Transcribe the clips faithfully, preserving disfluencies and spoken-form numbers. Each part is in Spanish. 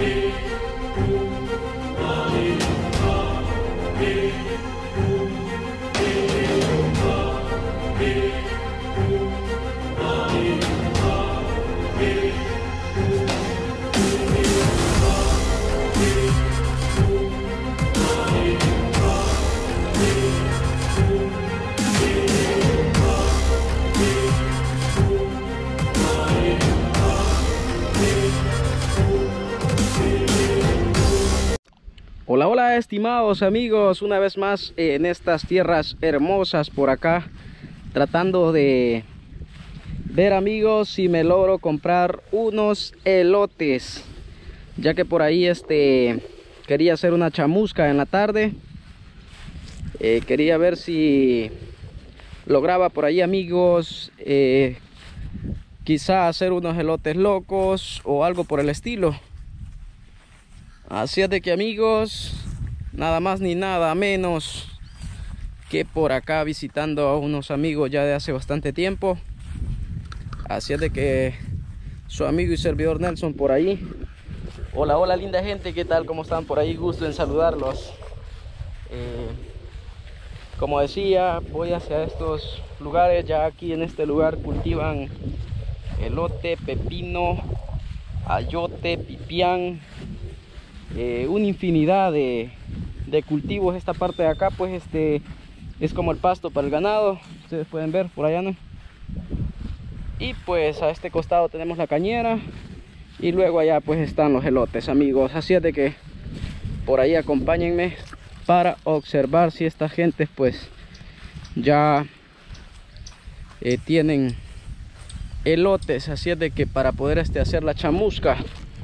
Hola, hola estimados amigos, una vez más en estas tierras hermosas por acá, tratando de ver amigos si me logro comprar unos elotes, ya que por ahí este quería hacer una chamusca en la tarde. eh, quería ver si lograba por ahí amigos, eh, quizá hacer unos elotes locos o algo por el estilo. Así es de que amigos, nada más ni nada menos que por acá visitando a unos amigos ya de hace bastante tiempo. Así es de que su amigo y servidor Nelson por ahí. Hola, hola linda gente, ¿qué tal? ¿Cómo están por ahí? Gusto en saludarlos. Eh, como decía, voy hacia estos lugares. Ya aquí en este lugar cultivan elote, pepino, ayote, pipián. Eh, una infinidad de, de cultivos. Esta parte de acá pues este es como el pasto para el ganado, ustedes pueden ver por allá, ¿no? Y pues a este costado tenemos la cañera y luego allá pues están los elotes amigos. Así es de que por ahí acompáñenme para observar si esta gente pues ya eh, tienen elotes. Así es de que para poder este hacer la chamusca.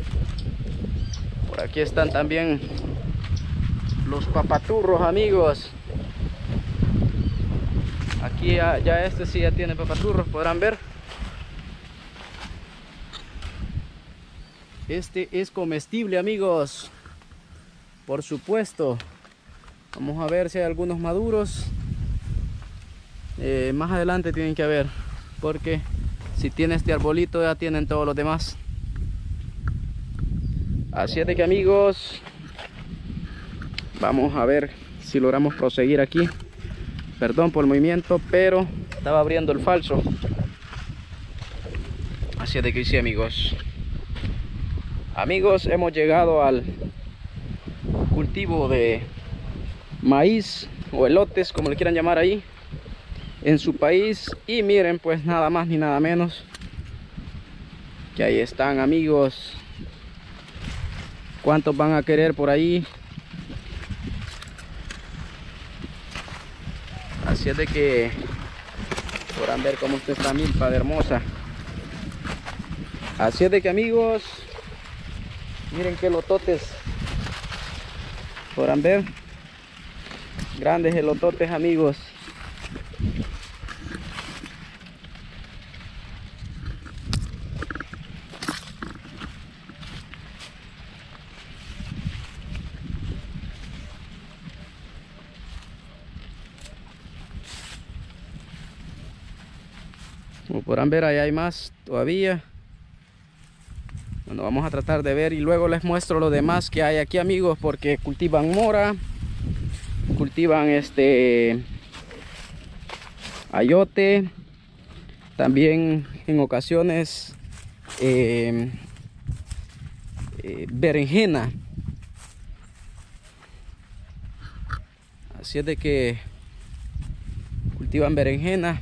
Por aquí están también los papaturros amigos. Aquí ya, ya este sí ya tiene papaturros, podrán ver. Este es comestible amigos, por supuesto. Vamos a ver si hay algunos maduros. eh, Más adelante tienen que haber, porque si tiene este arbolito ya tienen todos los demás. Así es de que amigos, vamos a ver si logramos proseguir aquí. Perdón por el movimiento, pero estaba abriendo el falso. Así es de que sí amigos. Amigos, hemos llegado al cultivo de maíz o elotes, como le quieran llamar ahí en su país. Y miren pues nada más ni nada menos que ahí están amigos. ¿Cuántos van a querer por ahí? Así es de que podrán ver cómo está esta milpa de hermosa. Así es de que amigos, miren qué elototes. Podrán ver grandes elototes amigos. Como podrán ver, ahí hay más todavía. Bueno, vamos a tratar de ver y luego les muestro lo demás que hay aquí amigos, porque cultivan mora, cultivan este ayote, también en ocasiones eh, eh, berenjena. Así es de que cultivan berenjena.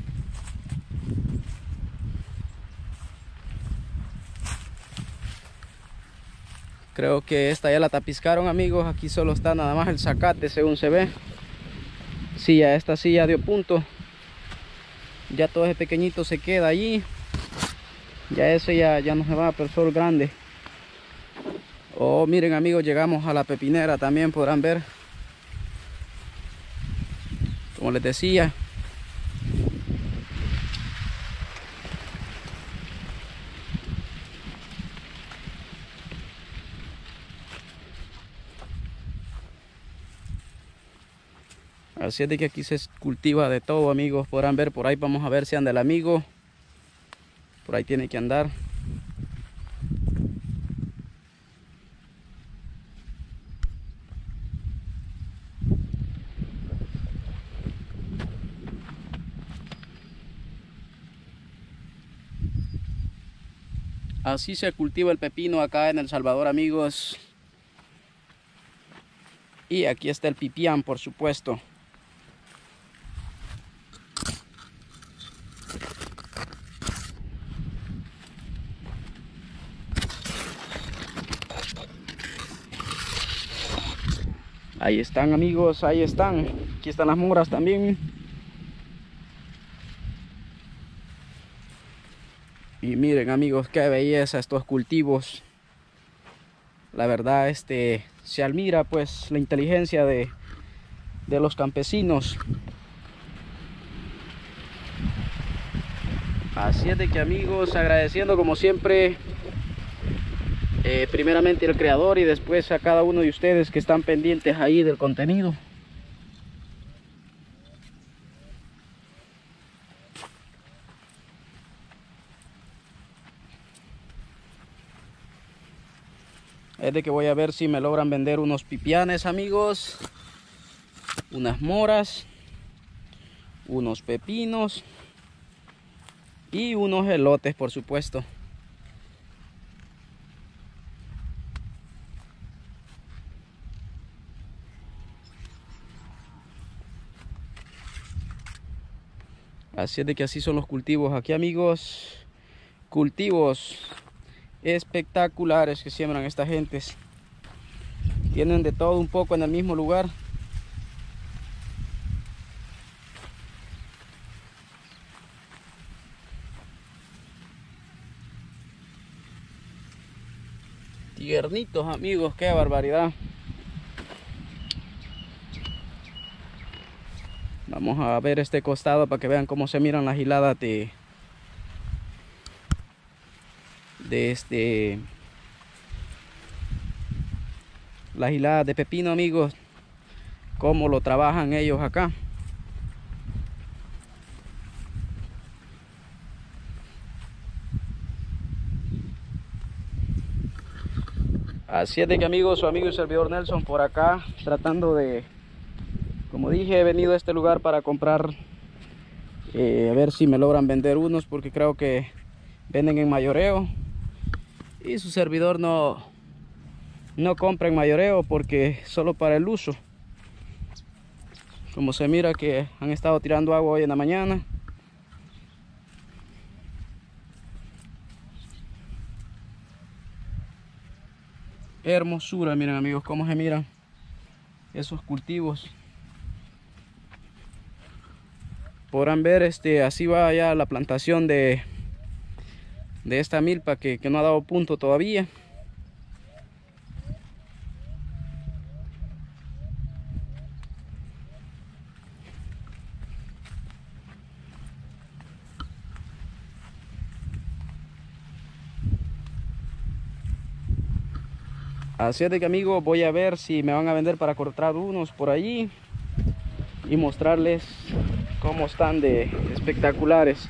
Creo que esta ya la tapiscaron amigos. Aquí solo está nada más el zacate según se ve. Sí, ya esta sí ya dio punto. Ya todo ese pequeñito se queda allí. Ya ese ya, ya no se va, pero solo grande. Oh, miren amigos, llegamos a la pepinera también, podrán ver. Como les decía. Así es de que aquí se cultiva de todo amigos, podrán ver. Por ahí vamos a ver si anda el amigo. Por ahí tiene que andar. Así se cultiva el pepino acá en El Salvador, amigos. Y aquí está el pipián, por supuesto. Ahí están, amigos, ahí están. Aquí están las moras también. Y miren, amigos, qué belleza estos cultivos. La verdad, este, se admira pues la inteligencia de, de los campesinos. Así es de que, amigos, agradeciendo como siempre, eh, primeramente al creador y después a cada uno de ustedes que están pendientes ahí del contenido. Es de que voy a ver si me logran vender unos pipianes, amigos, unas moras, unos pepinos y unos elotes, por supuesto. Así es de que así son los cultivos aquí, amigos. Cultivos espectaculares que siembran estas gentes. Tienen de todo un poco en el mismo lugar. Tiernitos, amigos, qué barbaridad. Vamos a ver este costado para que vean cómo se miran las hiladas de de este las hiladas de pepino, amigos, cómo lo trabajan ellos acá. Así es de que, amigos, su amigo y servidor Nelson por acá tratando de, como dije, he venido a este lugar para comprar, eh, a ver si me logran vender unos, porque creo que venden en mayoreo y su servidor no no compra en mayoreo porque solo para el uso. Como se mira que han estado tirando agua hoy en la mañana. Hermosura, miren, amigos, cómo se miran esos cultivos. Podrán ver, este, así va ya la plantación de, de esta milpa que, que no ha dado punto todavía. Así es de que, amigos, voy a ver si me van a vender para cortar unos por allí y mostrarles cómo están de espectaculares.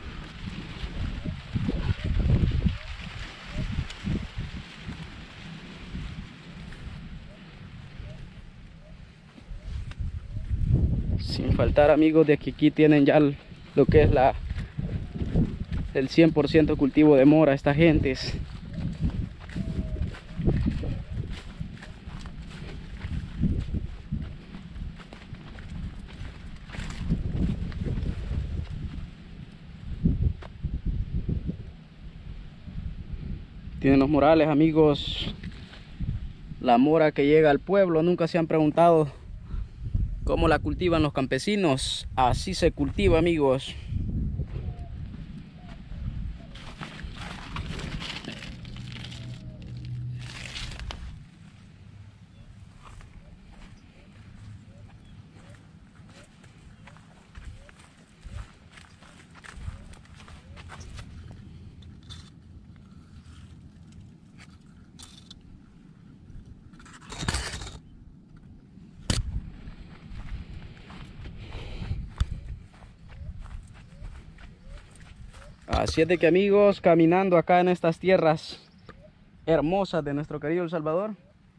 Sin faltar, amigos, de que aquí tienen ya lo que es la el cien por ciento cultivo de mora esta gentes. Tienen los morales, amigos. La mora que llega al pueblo, nunca se han preguntado cómo la cultivan los campesinos. Así se cultiva, amigos. Así es de que, amigos, caminando acá en estas tierras hermosas de nuestro querido El Salvador,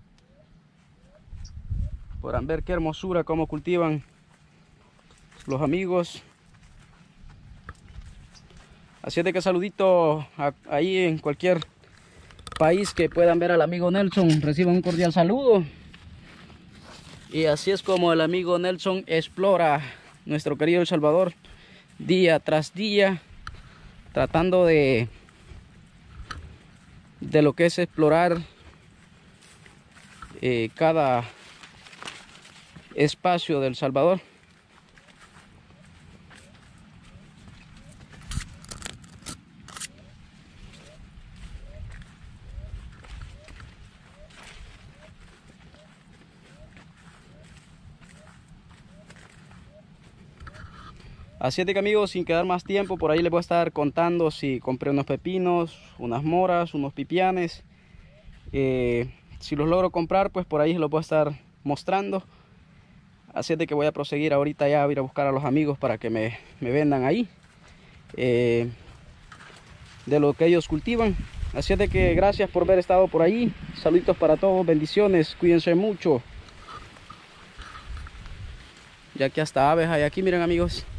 podrán ver qué hermosura, cómo cultivan los amigos. Así es de que saludito a, ahí en cualquier país que puedan ver al amigo Nelson, reciban un cordial saludo. Y así es como el amigo Nelson explora nuestro querido El Salvador día tras día, tratando de de lo que es explorar eh, cada espacio del Salvador. Así es de que, amigos, sin quedar más tiempo, por ahí les voy a estar contando si compré unos pepinos, unas moras, unos pipianes. Eh, si los logro comprar, pues por ahí los voy a estar mostrando. Así es de que voy a proseguir ahorita ya a ir a buscar a los amigos para que me, me vendan ahí eh, de lo que ellos cultivan. Así es de que gracias por haber estado por ahí. Saluditos para todos, bendiciones, cuídense mucho. Ya que hasta aves hay aquí, miren, amigos.